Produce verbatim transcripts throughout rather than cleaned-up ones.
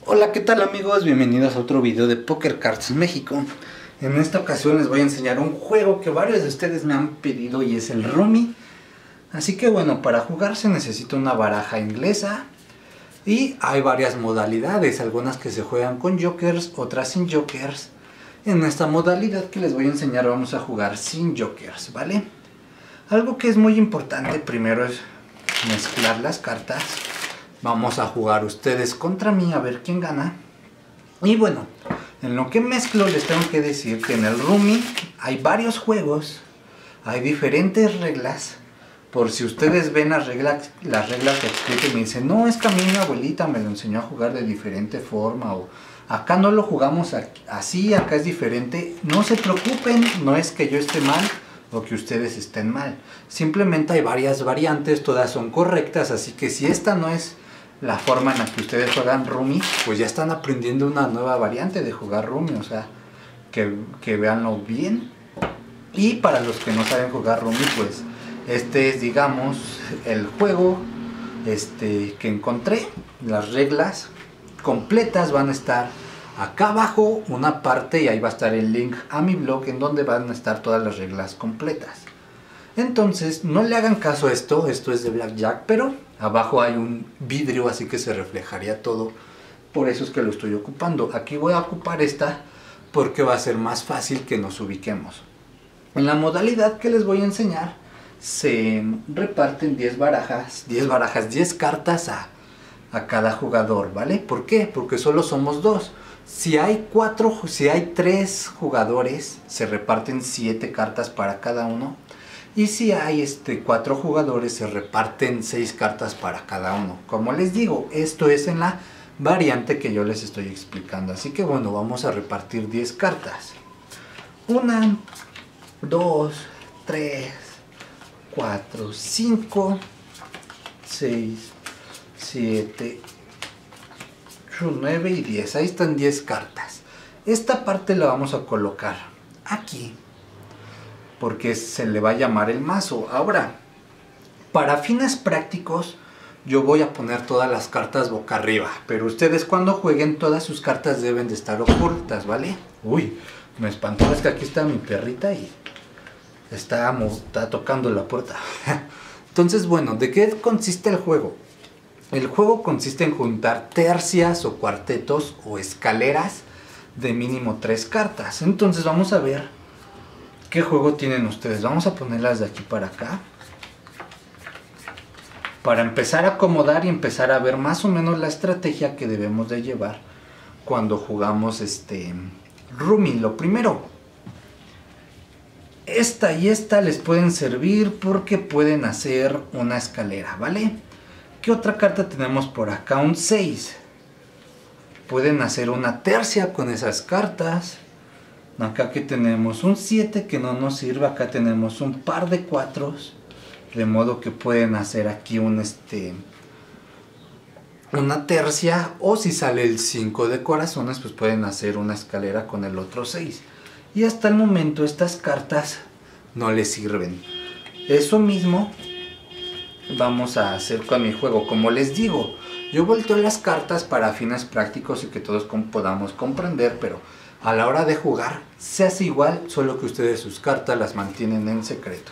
Hola, ¿qué tal amigos? Bienvenidos a otro video de Poker Cards México. En esta ocasión les voy a enseñar un juego que varios de ustedes me han pedido y es el Rummy. Así que bueno, para jugar se necesita una baraja inglesa y hay varias modalidades, algunas que se juegan con jokers, otras sin jokers. En esta modalidad que les voy a enseñar vamos a jugar sin jokers, ¿vale? Algo que es muy importante primero es mezclar las cartas. Vamos a jugar ustedes contra mí a ver quién gana. Y bueno, en lo que mezclo les tengo que decir que en el Rummy hay varios juegos, hay diferentes reglas. Por si ustedes ven las reglas, las reglas que explico y me dicen, no, es que a mí mi abuelita me lo enseñó a jugar de diferente forma, o acá no lo jugamos así, acá es diferente. No se preocupen, no es que yo esté mal o que ustedes estén mal. Simplemente hay varias variantes, todas son correctas, así que si esta no es la forma en la que ustedes juegan Rummy, pues ya están aprendiendo una nueva variante de jugar Rummy, o sea, que, que veanlo bien. Y para los que no saben jugar Rummy, pues este es, digamos, el juego este, que encontré. Las reglas completas van a estar acá abajo, una parte, y ahí va a estar el link a mi blog en donde van a estar todas las reglas completas. Entonces, no le hagan caso a esto, esto es de Blackjack, pero abajo hay un vidrio, así que se reflejaría todo. Por eso es que lo estoy ocupando. Aquí voy a ocupar esta porque va a ser más fácil que nos ubiquemos. En la modalidad que les voy a enseñar, se reparten diez barajas, diez barajas, diez cartas a, a cada jugador, ¿vale? ¿Por qué? Porque solo somos dos. Si hay cuatro, si hay tres jugadores, se reparten siete cartas para cada uno. Y si hay este, cuatro jugadores, se reparten seis cartas para cada uno. Como les digo, esto es en la variante que yo les estoy explicando. Así que bueno, vamos a repartir diez cartas. Una, dos, tres, cuatro, cinco, seis, siete, ocho, nueve y diez. Ahí están diez cartas. Esta parte la vamos a colocar aquí, porque se le va a llamar el mazo. Ahora, para fines prácticos, yo voy a poner todas las cartas boca arriba, pero ustedes cuando jueguen todas sus cartas deben de estar ocultas, ¿vale? Uy, me espantó, es que aquí está mi perrita y está, está tocando la puerta. Entonces, bueno, ¿de qué consiste el juego? El juego consiste en juntar tercias o cuartetos o escaleras de mínimo tres cartas. Entonces vamos a ver ¿qué juego tienen ustedes? Vamos a ponerlas de aquí para acá, para empezar a acomodar y empezar a ver más o menos la estrategia que debemos de llevar cuando jugamos este Rummy. Lo primero, esta y esta les pueden servir porque pueden hacer una escalera, ¿vale? ¿Qué otra carta tenemos por acá? Un seis. Pueden hacer una tercia con esas cartas. Acá que tenemos un siete que no nos sirve, acá tenemos un par de cuatros, de modo que pueden hacer aquí un este una tercia, o si sale el cinco de corazones, pues pueden hacer una escalera con el otro seis. Y hasta el momento estas cartas no les sirven. Eso mismo vamos a hacer con mi juego. Como les digo, yo volteo las cartas para fines prácticos y que todos podamos comprender, pero a la hora de jugar se hace igual, solo que ustedes sus cartas las mantienen en secreto.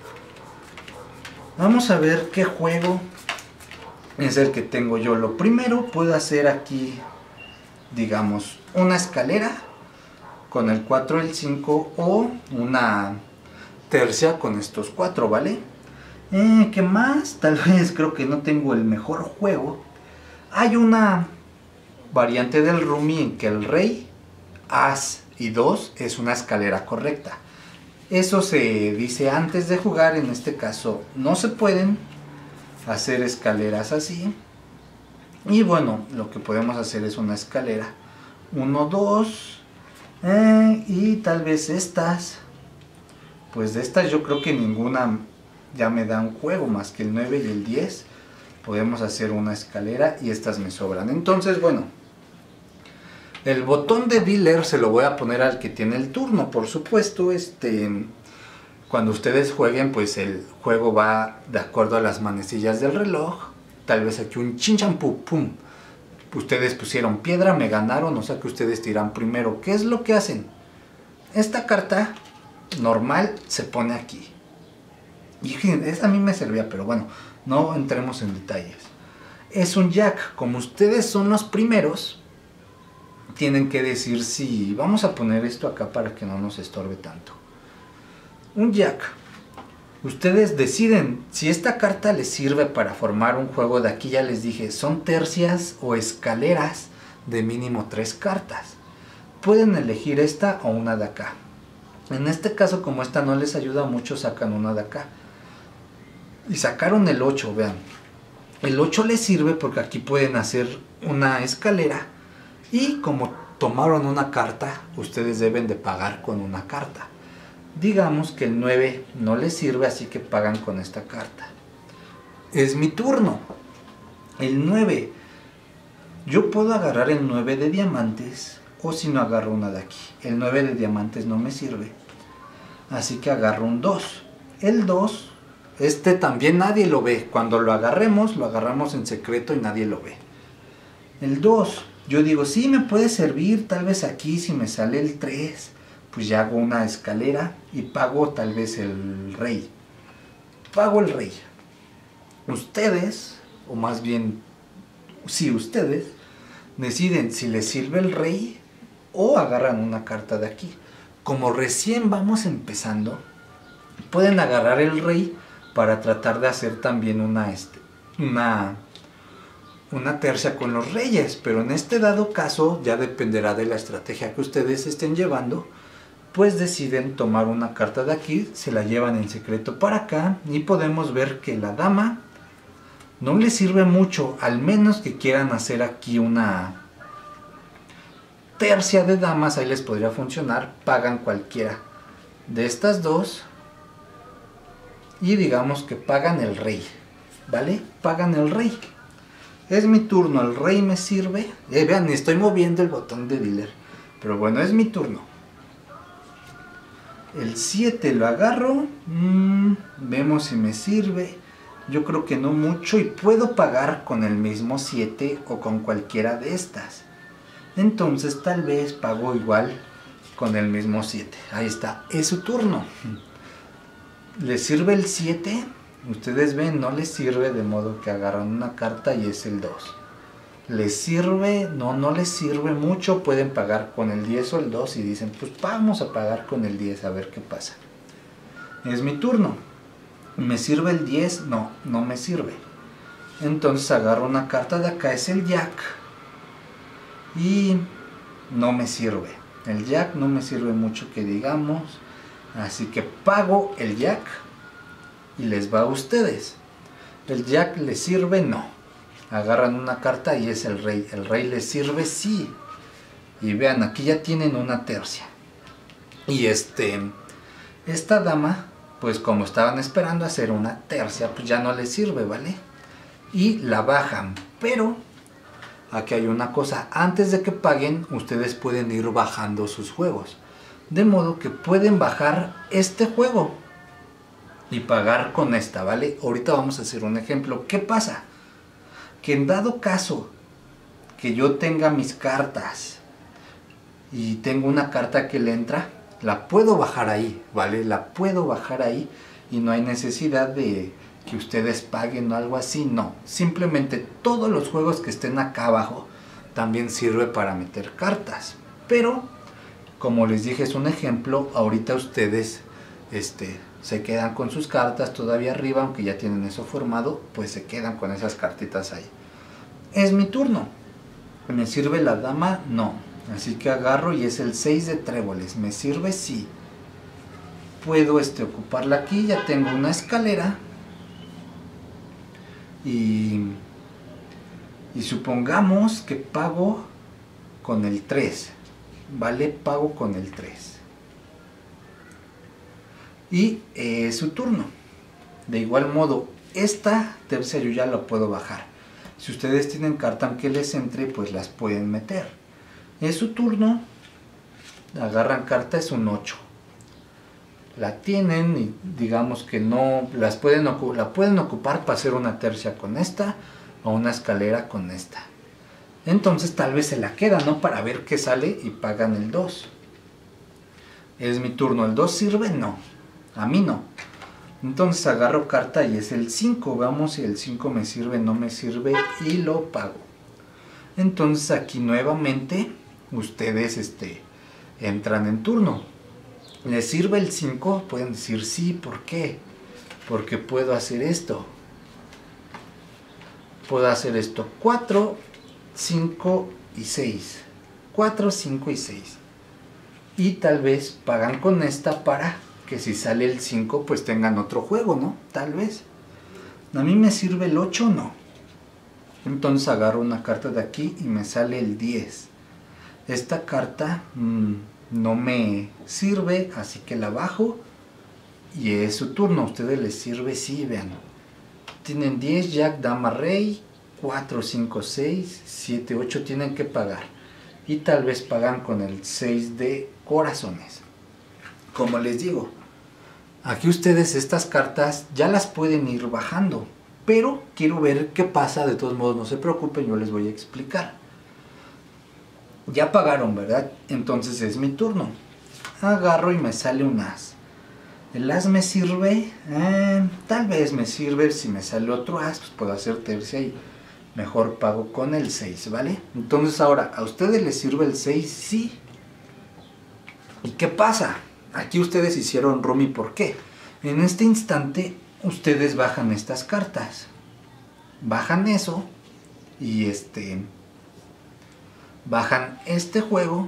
Vamos a ver qué juego es el que tengo yo. Lo primero, puedo hacer aquí, digamos, una escalera con el cuatro, el cinco, o una tercia con estos cuatro, ¿vale? Eh, ¿Qué más? Tal vez creo que no tengo el mejor juego. Hay una variante del Rummy en que el rey, as y dos es una escalera correcta. Eso se dice antes de jugar. En este caso no se pueden hacer escaleras así. Y bueno, lo que podemos hacer es una escalera uno, dos, eh, y tal vez estas. Pues de estas yo creo que ninguna ya me da un juego más que el nueve y el diez. Podemos hacer una escalera y estas me sobran. Entonces bueno, el botón de dealer se lo voy a poner al que tiene el turno. Por supuesto, este, cuando ustedes jueguen, pues el juego va de acuerdo a las manecillas del reloj. Tal vez aquí un chin champú, pum. ustedes pusieron piedra, me ganaron, o sea que ustedes tiran primero. ¿Qué es lo que hacen? Esta carta normal se pone aquí. Y esa a mí me servía, pero bueno, no entremos en detalles. Es un jack. Como ustedes son los primeros, tienen que decir si... Vamos a poner esto acá para que no nos estorbe tanto. Un jack. Ustedes deciden si esta carta les sirve para formar un juego. De aquí ya les dije, son tercias o escaleras de mínimo tres cartas. Pueden elegir esta o una de acá. En este caso, como esta no les ayuda mucho, sacan una de acá. Y sacaron el ocho, vean. El ocho les sirve porque aquí pueden hacer una escalera. Y como tomaron una carta, ustedes deben de pagar con una carta. Digamos que el nueve no les sirve, así que pagan con esta carta. Es mi turno. El nueve. Yo puedo agarrar el nueve de diamantes, o si no agarro una de aquí. El nueve de diamantes no me sirve, así que agarro un dos. El dos, este también nadie lo ve. Cuando lo agarremos, lo agarramos en secreto y nadie lo ve. El dos, yo digo, sí me puede servir, tal vez aquí si me sale el tres, pues ya hago una escalera y pago tal vez el rey. Pago el rey. Ustedes, o más bien, sí, ustedes, deciden si les sirve el rey o agarran una carta de aquí. Como recién vamos empezando, pueden agarrar el rey para tratar de hacer también una, este, una, una tercia con los reyes. Pero en este dado caso, ya dependerá de la estrategia que ustedes estén llevando, pues deciden tomar una carta de aquí, se la llevan en secreto para acá y podemos ver que la dama no les sirve mucho, al menos que quieran hacer aquí una tercia de damas. Ahí les podría funcionar, pagan cualquiera de estas dos y digamos que pagan el rey, ¿vale? Pagan el rey. Es mi turno, el rey me sirve. Eh, vean, estoy moviendo el botón de dealer, pero bueno, es mi turno. El siete lo agarro, mmm, vemos si me sirve. Yo creo que no mucho y puedo pagar con el mismo siete o con cualquiera de estas. Entonces tal vez pago igual con el mismo siete. Ahí está, es su turno. ¿Les sirve el siete? Ustedes ven, no les sirve, de modo que agarran una carta y es el dos. ¿Les sirve? No, no les sirve mucho. Pueden pagar con el diez o el dos y dicen, pues vamos a pagar con el diez a ver qué pasa. Es mi turno. ¿Me sirve el diez? No, no me sirve. Entonces agarro una carta de acá, es el jack. Y no me sirve. El jack no me sirve mucho que digamos. Así que pago el jack y les va a ustedes. ¿El jack les sirve? No. Agarran una carta y es el rey. ¿El rey les sirve? Sí. Y vean, aquí ya tienen una tercia. Y este, esta dama, pues como estaban esperando hacer una tercia, pues ya no les sirve, ¿vale? Y la bajan. Pero aquí hay una cosa. Antes de que paguen, ustedes pueden ir bajando sus juegos. De modo que pueden bajar este juego y pagar con esta, ¿vale? Ahorita vamos a hacer un ejemplo. ¿Qué pasa? Que en dado caso que yo tenga mis cartas y tengo una carta que le entra, la puedo bajar ahí, ¿vale? La puedo bajar ahí y no hay necesidad de que ustedes paguen o algo así, no. Simplemente todos los juegos que estén acá abajo también sirve para meter cartas. Pero, como les dije, es un ejemplo. Ahorita ustedes este, se quedan con sus cartas todavía arriba, aunque ya tienen eso formado, pues se quedan con esas cartitas ahí. Es mi turno. ¿Me sirve la dama? No. Así que agarro y es el seis de tréboles. ¿Me sirve? Sí. Puedo este, ocuparla aquí, ya tengo una escalera. Y, y supongamos que pago con el tres. ¿Vale? Pago con el tres. Y es eh, su turno. De igual modo, esta tercia yo ya la puedo bajar. Si ustedes tienen carta aunque les entre, pues las pueden meter. Es su turno. Agarran carta, es un ocho. La tienen y digamos que no las pueden, la pueden ocupar para hacer una tercia con esta o una escalera con esta. Entonces tal vez se la quedan, ¿no? Para ver qué sale y pagan el dos. Es mi turno. ¿El dos sirve? No. A mí no. Entonces agarro carta y es el cinco. Veamos si el cinco me sirve, no me sirve y lo pago. Entonces aquí nuevamente ustedes este, entran en turno. ¿Les sirve el cinco? Pueden decir sí. ¿Por qué? Porque puedo hacer esto. Puedo hacer esto. cuatro, cinco y seis. cuatro, cinco y seis. Y tal vez pagan con esta para que si sale el cinco pues tengan otro juego, ¿no? Tal vez. A mí me sirve el ocho, no. Entonces agarro una carta de aquí y me sale el diez. Esta carta mmm, no me sirve, así que la bajo. Y es su turno. ¿A ustedes les sirve? Sí, vean. Tienen diez, jack, dama, rey, cuatro, cinco, seis, siete, ocho, tienen que pagar. Y tal vez pagan con el seis de corazones. Como les digo, aquí ustedes estas cartas ya las pueden ir bajando. Pero quiero ver qué pasa, de todos modos no se preocupen, yo les voy a explicar. Ya pagaron, ¿verdad? Entonces es mi turno. Agarro y me sale un as. ¿El as me sirve? Eh, tal vez me sirve. Si me sale otro as, pues puedo hacer tercia y mejor pago con el seis, ¿vale? Entonces ahora, ¿a ustedes les sirve el seis? Sí. ¿Y qué pasa? Aquí ustedes hicieron Rumi, ¿por qué? En este instante, ustedes bajan estas cartas. Bajan eso y este... bajan este juego.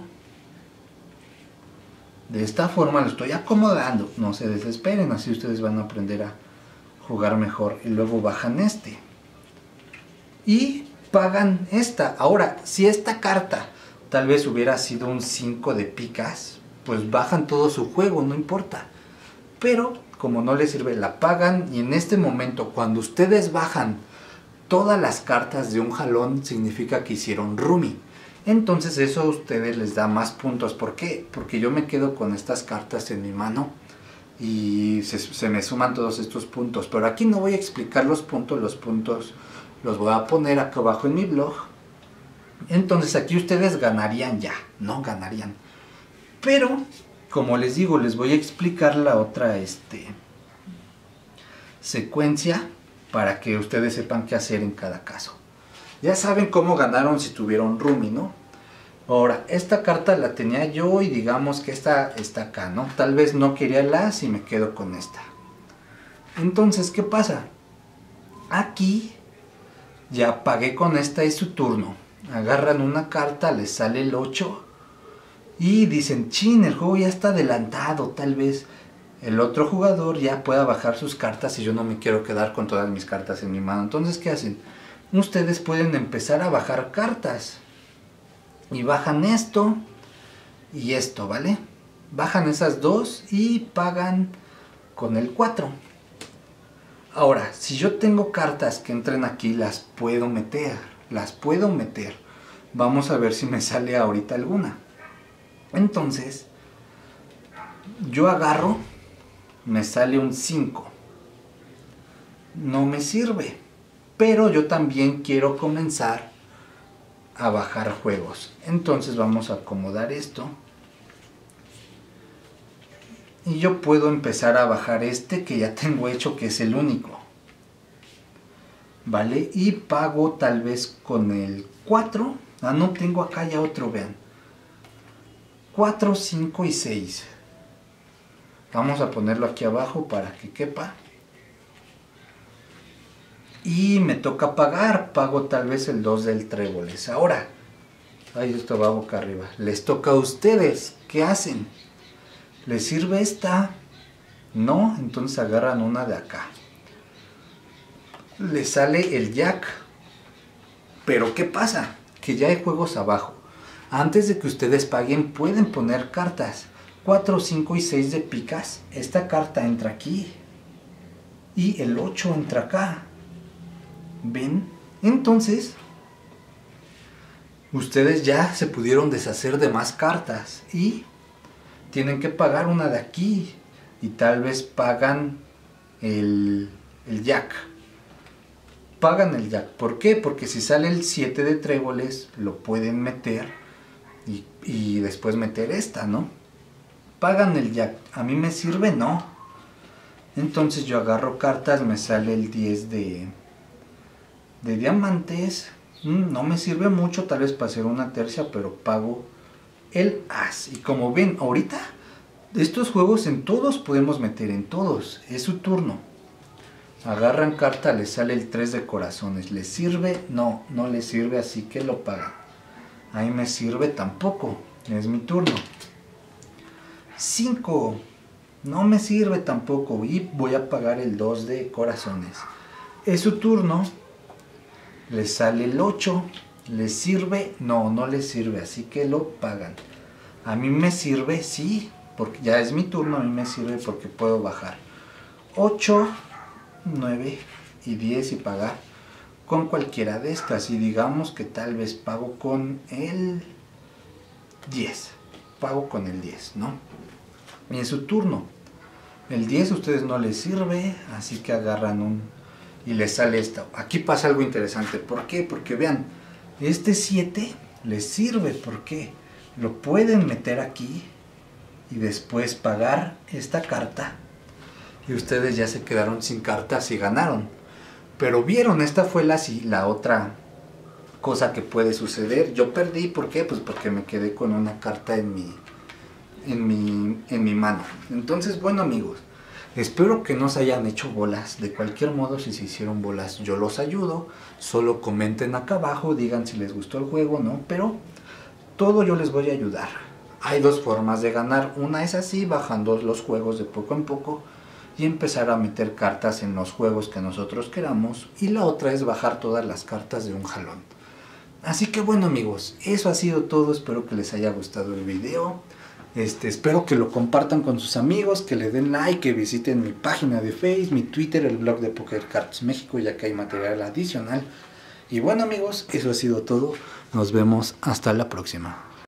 De esta forma lo estoy acomodando, no se desesperen, así ustedes van a aprender a jugar mejor. Y luego bajan este. Y pagan esta. Ahora, si esta carta tal vez hubiera sido un cinco de picas, pues bajan todo su juego, no importa. Pero como no les sirve, la pagan y en este momento cuando ustedes bajan todas las cartas de un jalón, significa que hicieron Rumi. Entonces eso a ustedes les da más puntos. ¿Por qué? Porque yo me quedo con estas cartas en mi mano y se, se me suman todos estos puntos. Pero aquí no voy a explicar los puntos, los puntos los voy a poner acá abajo en mi blog. Entonces aquí ustedes ganarían ya, no ganarían. Pero, como les digo, les voy a explicar la otra este, secuencia para que ustedes sepan qué hacer en cada caso. Ya saben cómo ganaron si tuvieron Rumi, ¿no? Ahora, esta carta la tenía yo y digamos que esta está acá, ¿no? Tal vez no quería el as y me quedo con esta. Entonces, ¿qué pasa? Aquí ya pagué con esta, es su turno. Agarran una carta, les sale el ocho y dicen, chin, el juego ya está adelantado, tal vez el otro jugador ya pueda bajar sus cartas y yo no me quiero quedar con todas mis cartas en mi mano. Entonces, ¿qué hacen? Ustedes pueden empezar a bajar cartas y bajan esto y esto, ¿vale? Bajan esas dos y pagan con el cuatro. Ahora, si yo tengo cartas que entren aquí, las puedo meter, las puedo meter. Vamos a ver si me sale ahorita alguna. Entonces, yo agarro, me sale un cinco. No me sirve. Pero yo también quiero comenzar a bajar juegos. Entonces vamos a acomodar esto. Y yo puedo empezar a bajar este que ya tengo hecho, que es el único. ¿Vale? Y pago tal vez con el cuatro. Ah, no, tengo acá ya otro, vean. cuatro, cinco y seis. Vamos a ponerlo aquí abajo para que quepa. Y me toca pagar, pago tal vez el dos del tréboles. Ahora, ay, esto va boca arriba. Les toca a ustedes, ¿qué hacen? ¿Les sirve esta? No, entonces agarran una de acá. Les sale el jack. Pero ¿qué pasa? Que ya hay juegos abajo. Antes de que ustedes paguen, pueden poner cartas. cuatro, cinco y seis de picas. Esta carta entra aquí. Y el ocho entra acá. ¿Ven? Entonces, ustedes ya se pudieron deshacer de más cartas y tienen que pagar una de aquí y tal vez pagan el, el jack. pagan el jack. ¿Por qué? Porque si sale el siete de tréboles, lo pueden meter y, y después meter esta, ¿no? Pagan el jack. ¿A mí me sirve? No. Entonces yo agarro cartas, me sale el diez de, de diamantes. Mm, no me sirve mucho, tal vez para hacer una tercia, pero pago el as. Y como ven, ahorita estos juegos en todos podemos meter, en todos. Es su turno. Agarran carta, les sale el tres de corazones. ¿Les sirve? No, no les sirve, así que lo pagan. A mí me sirve tampoco. Es mi turno. cinco. No me sirve tampoco. Y voy a pagar el dos de corazones. Es su turno. Les sale el ocho. ¿Les sirve? No, no les sirve, así que lo pagan. A mí me sirve, sí, porque ya es mi turno. A mí me sirve porque puedo bajar ocho, nueve y diez y pagar con cualquiera de estas. Y digamos que tal vez pago con el diez. Pago con el diez, ¿no? Y es su turno. El diez a ustedes no les sirve, así que agarran un y les sale esto. Aquí pasa algo interesante. ¿Por qué? Porque vean, este siete les sirve. ¿Por qué? Lo pueden meter aquí y después pagar esta carta. Y ustedes ya se quedaron sin cartas y ganaron. Pero vieron, esta fue la, la otra cosa que puede suceder. Yo perdí, ¿por qué? Pues porque me quedé con una carta en mi, en mi, en mi mano. Entonces, bueno amigos, espero que no se hayan hecho bolas. De cualquier modo, si se hicieron bolas, yo los ayudo. Solo comenten acá abajo, digan si les gustó el juego, ¿no? Pero todo yo les voy a ayudar. Hay dos formas de ganar. Una es así, bajando los juegos de poco en poco y empezar a meter cartas en los juegos que nosotros queramos. Y la otra es bajar todas las cartas de un jalón. Así que bueno amigos, eso ha sido todo. Espero que les haya gustado el video. Este, espero que lo compartan con sus amigos, que le den like, que visiten mi página de Facebook, mi Twitter, el blog de Poker Cards México, ya que hay material adicional. Y bueno amigos, eso ha sido todo. Nos vemos hasta la próxima.